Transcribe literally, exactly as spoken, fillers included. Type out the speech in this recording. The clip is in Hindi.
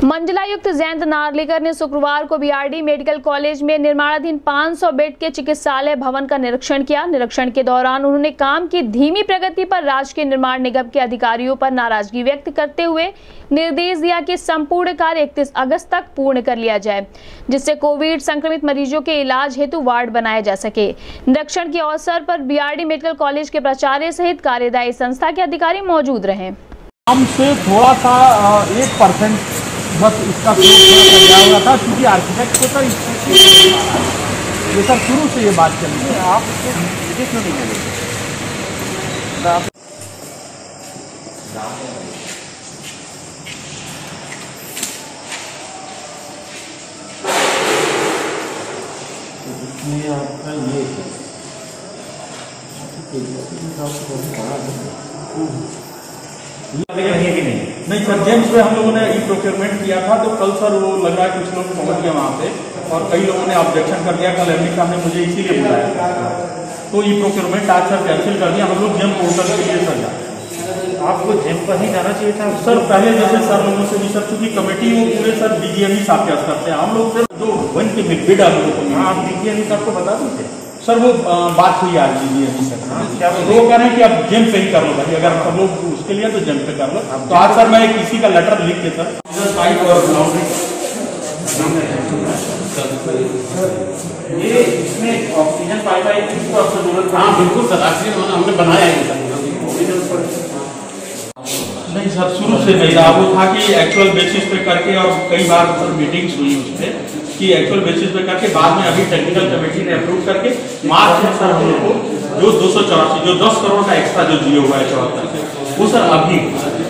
मंडलायुक्त जयंत नार्लिकर ने शुक्रवार को बीआरडी मेडिकल कॉलेज में निर्माणाधीन पाँच सौ बेड के चिकित्सालय भवन का निरीक्षण किया। निरीक्षण के दौरान उन्होंने काम की धीमी प्रगति पर राजकीय निर्माण निगम के अधिकारियों पर नाराजगी व्यक्त करते हुए निर्देश दिया कि संपूर्ण कार्य इकतीस अगस्त तक पूर्ण कर लिया जाए, जिससे कोविड संक्रमित मरीजों के इलाज हेतु वार्ड बनाया जा सके। निरीक्षण के अवसर पर बीआरडी मेडिकल कॉलेज के प्राचार्य सहित कार्यदायी संस्था के अधिकारी मौजूद रहे। हमसे थोड़ा सा एक परसेंट बस इसका दिया हुआ था, क्योंकि आर्किटेक्ट को तो ये सर शुरू से ये बात चल रही है। आप क्यों नहीं मिले? आपका ये है कि नहीं? नहीं सर, जेम्स में हम लोगों ने ई प्रोक्योरमेंट किया था, तो कल सर वो लग रहा है कुछ लोग पहुंच गए वहाँ पे और कई लोगों ने ऑब्जेक्शन कर दिया। कल एमडी साहब ने मुझे इसीलिए बुलाया, तो ई प्रोक्योरमेंट आज सर कैंसिल कर दिया। हम लोग जेम पोर्टल के लिए सर जाते। आपको जेम पर ही जाना चाहिए था सर, पहले जैसे सर लोगों से भी सर, चूंकि कमेटी वो पूरे सर डीजीएमई साहब के असर से हम लोग सर जो वन के बिड आप लोगों को आप डीजीएमई साहब को बता दीजिए सर। वो आ, बात हुई आज डीजीएमई सर, तो वो कह रहे हैं कि आप जेम पे ही कर लो भाई, अगर सब लोग उसके लिए तो जेम पे कर लो। तो आज सर मैं किसी का लेटर लिख के सर पाइप और ये इसमें ऑक्सीजन पाइप है, इसको आपको जरूरत। हाँ बिल्कुल सर, ऑक्सीजन हमने बनाया है सर। नहीं सर, शुरू से नहीं था, वो था कि एक्चुअल बेसिस पे करके, और कई बार सर मीटिंग्स हुई उस पर कि एक्चुअल बेसिस पे करके बाद में अभी टेक्निकल कमेटी ने अप्रूव करके मार्च में सर हम लोग को जो दो सौ चौरासी जो दस करोड़ का एक्स्ट्रा जो दिया हुआ है चौहत्तर, वो सर अभी